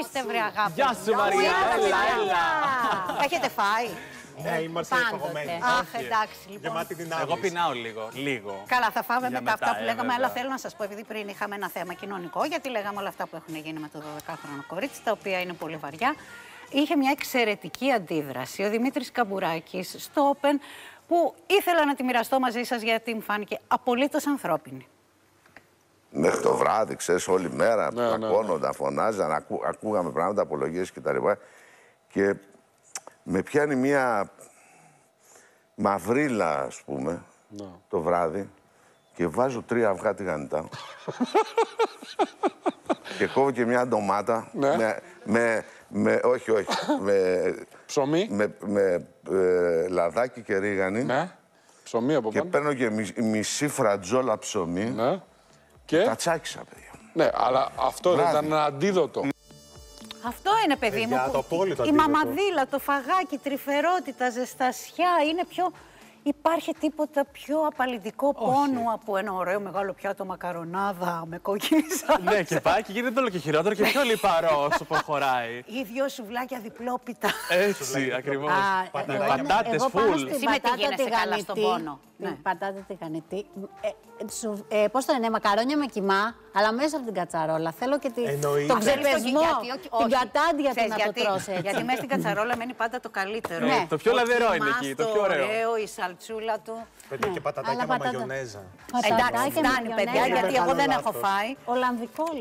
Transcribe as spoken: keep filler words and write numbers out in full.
είστε, βρε αγάπη? Γεια σου, Μαρία. Έλα, έλα. Έχετε φάει? Ναι, είμαστε υπογωμένοι. Αχ, εντάξει, λοιπόν. Γεμάτη δυνάμεις. Εγώ πεινάω λίγο. λίγο. Καλά, θα φάμε Για μετά, μετά, αυτά που ε, λέγαμε, βέβαια. αλλά θέλω να σας πω, επειδή πριν είχαμε ένα θέμα κοινωνικό, γιατί λέγαμε όλα αυτά που έχουν γίνει με το δωδεκάχρονο κορίτσι, τα οποία είναι πολύ βαριά. Είχε μια εξαιρετική αντίδραση ο Δημήτρης Καμπουράκης στο Open, που ήθελα να τη μοιραστώ μαζί σας γιατί μου φάνηκε απολύτως ανθρώπινη. Μέχρι το βράδυ, ξέρεις, όλη μέρα ναι, πλακώνονταν, ναι, ναι. φωνάζαν, ακού, ακούγαμε πράγματα, απολογίες κτλ. Και με πιάνει μια μαυρίλα, ας πούμε, ναι. το βράδυ και βάζω τρία αυγά τηγανιτά και κόβω και μια ντομάτα ναι. με, με, με, όχι, όχι, με, ψωμί, με, με ε, λαδάκι και ρίγανη, ναι. ψωμί από και πάνω. παίρνω και μισ, μισή φρατζόλα ψωμί, Ναι. Και... τα τσάκισα, παιδιά. Ναι, αλλά αυτό δεν Βράδυ. ήταν ένα αντίδοτο. Αυτό είναι, παιδί Ε, μου, για που το απόλυτο η αντίδοτο. μαμαδίλα, το φαγάκι, τρυφερότητα, ζεστασιά, είναι πιο... Υπάρχει τίποτα πιο απαλλητικό πόνο από ένα ωραίο μεγάλο πιάτο μακαρονάδα με κόκκινη σάλτσα? Ναι, και πάει και γίνεται όλο και χειρότερο και πιο λιπαρό όσο προχωράει. Ή δυο σουβλάκια διπλόπιτα. Έτσι, ακριβώς. Α, Με εγώ- πατάτες εγώ πάνω full. στην Εσύ με τι πατάτα γίνεσαι καλά στον τηγανιτή, πόνο? την Ναι. πατάτα τηγανιτή. Ε, ε, σου- ε, πώς το λένε, μακαρόνια με κιμά, αλλά μέσα από την κατσαρόλα. Θέλω και τη, Εννοείται. τον Ξέρεις το ξεπεσμό, γιατί, όχι, την όχι. κατάντια του Ξέρεις να το γιατί? τρως έτσι. Γιατί μέσα στην κατσαρόλα μένει πάντα το καλύτερο. Ναι. Το πιο λαδερό είναι κιμάς, εκεί, το πιο ωραίο. η σαλτσούλα του. Πέτω και πατατάκια Αλλά με πατάτα. μαγιονέζα. Εντάξει, Πατατάκια με φτάνει, παιδιά, μαγιονέζα. γιατί εγώ δεν Μεγάλο έχω λάθος. φάει. Ολλανδικό